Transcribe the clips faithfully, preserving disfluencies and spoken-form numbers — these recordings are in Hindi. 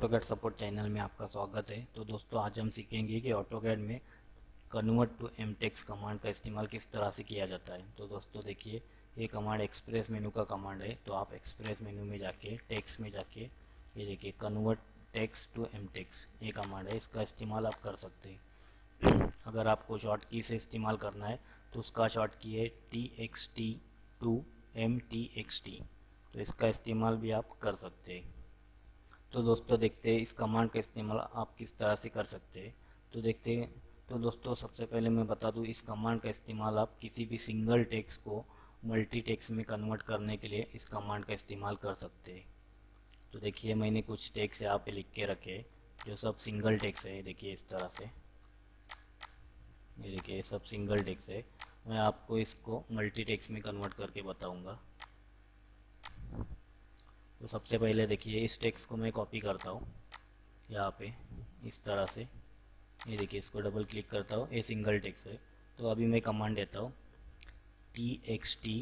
ऑटोकैड सपोर्ट चैनल में आपका स्वागत है। तो दोस्तों आज हम सीखेंगे कि ऑटोकैड में convert to M text command का इस्तेमाल किस तरह से किया जाता है। तो दोस्तों देखिए, ये कमांड एक्सप्रेस मेनू का कमांड है। तो आप एक्सप्रेस मेनू में जाके टेक्स्ट में जाके ये देखिए convert text to M text ये कमांड है, इसका इस्तेमाल आप कर सकते हैं। अगर आपको शॉर्ट की से इस्तेमाल करना है तो उसका शॉर्ट की है T X T two M T X T, तो इसका इस्तेमाल भी आप कर सकते हैं। तो दोस्तों देखते हैं इस कमांड का इस्तेमाल आप किस तरह से कर सकते हैं। तो देखते हैं। तो दोस्तों सबसे पहले मैं बता दूं, इस कमांड का इस्तेमाल आप किसी भी सिंगल टेक्स्ट को मल्टी टेक्स्ट में कन्वर्ट करने के लिए इस कमांड का इस्तेमाल कर सकते हैं। तो देखिए मैंने कुछ टेक्स्ट यहाँ पे लिख के रखे जो सब सिंगल टेक्स्ट है। देखिए इस तरह से, ये देखिए ये सब सिंगल टेक्स्ट है। मैं आपको इसको मल्टी टेक्स्ट में कन्वर्ट करके बताऊँगा। तो सबसे पहले देखिए इस टेक्स्ट को मैं कॉपी करता हूँ यहाँ पे इस तरह से। ये देखिए इसको डबल क्लिक करता हूँ, ये सिंगल टेक्स्ट है। तो अभी मैं कमांड देता हूँ T X T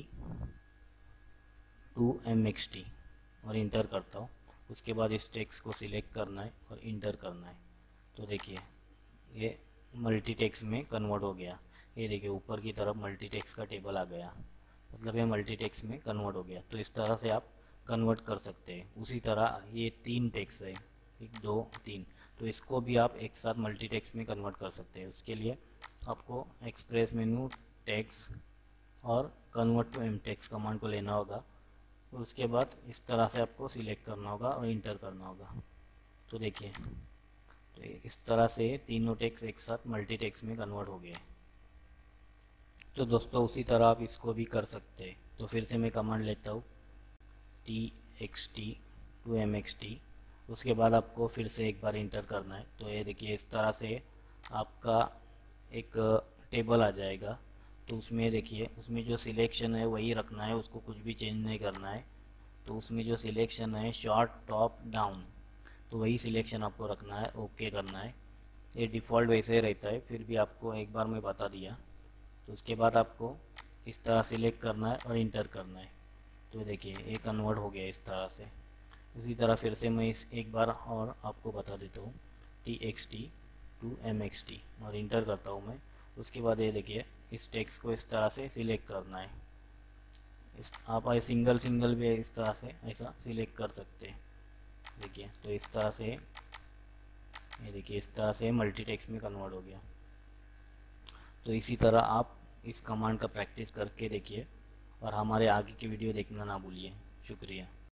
two M X T और इंटर करता हूँ। उसके बाद इस टेक्स्ट को सिलेक्ट करना है और इंटर करना है। तो देखिए ये मल्टी टेक्स्ट में कन्वर्ट हो गया। ये देखिए ऊपर की तरफ मल्टी टेक्स्ट का टेबल आ गया, मतलब ये मल्टी टेक्स्ट में कन्वर्ट हो गया। तो इस तरह से आप कन्वर्ट कर सकते हैं। उसी तरह ये तीन टेक्स्ट है, एक दो तीन, तो इसको भी आप एक साथ मल्टी टेक्स्ट में कन्वर्ट कर सकते हैं। उसके लिए आपको एक्सप्रेस मेनू टेक्स्ट और convert to M text command को लेना होगा। और उसके बाद इस तरह से आपको सिलेक्ट करना होगा और इंटर करना होगा। तो देखिए तो इस तरह से तीनों टेक्स्ट एक साथ मल्टी टेक्स्ट में कन्वर्ट हो गए। तो दोस्तों उसी तरह आप इसको भी कर सकते हैं। तो फिर से मैं कमांड लेता हूँ T X T two M X T. उसके बाद आपको फिर से एक बार इंटर करना है। तो ये देखिए इस तरह से आपका एक टेबल आ जाएगा। तो उसमें देखिए उसमें जो सिलेक्शन है वही रखना है, उसको कुछ भी चेंज नहीं करना है। तो उसमें जो सिलेक्शन है शॉर्ट टॉप डाउन, तो वही सिलेक्शन आपको रखना है, ओके करना है। ये डिफ़ॉल्ट वैसे ही रहता है, फिर भी आपको एक बार मैं बता दिया। तो उसके बाद आपको इस तरह सिलेक्ट करना है और इंटर करना है। तो देखिए ये कन्वर्ट हो गया इस तरह से। इसी तरह फिर से मैं इस एक बार और आपको बता देता हूँ T X T two M X T और इंटर करता हूँ मैं। उसके बाद ये देखिए इस टेक्स्ट को इस तरह से सिलेक्ट करना है। इस आप सिंगल सिंगल भी इस तरह से ऐसा सिलेक्ट कर सकते हैं। देखिए तो इस तरह से ये देखिए इस तरह से मल्टी टेक्स्ट में कन्वर्ट हो गया। तो इसी तरह आप इस कमांड का प्रैक्टिस करके देखिए और हमारे आगे की वीडियो देखना ना भूलिए। शुक्रिया।